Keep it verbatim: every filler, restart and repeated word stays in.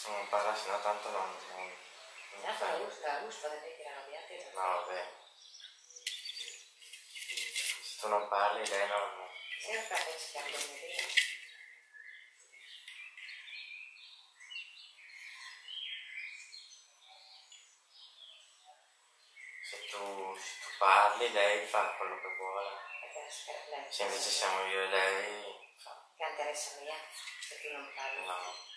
Se non parla, sennò tanto non... non, non Ya, pero gusta, gusta de te, la novia te. No, vabbè. Se tu non parli, lei non... Sempre che si chiama come te. Se tu, se tu parli, lei fa quello che vuole. Perché lei. Se invece siamo io e lei... fa... Che interessa a me, se tu non parli. No.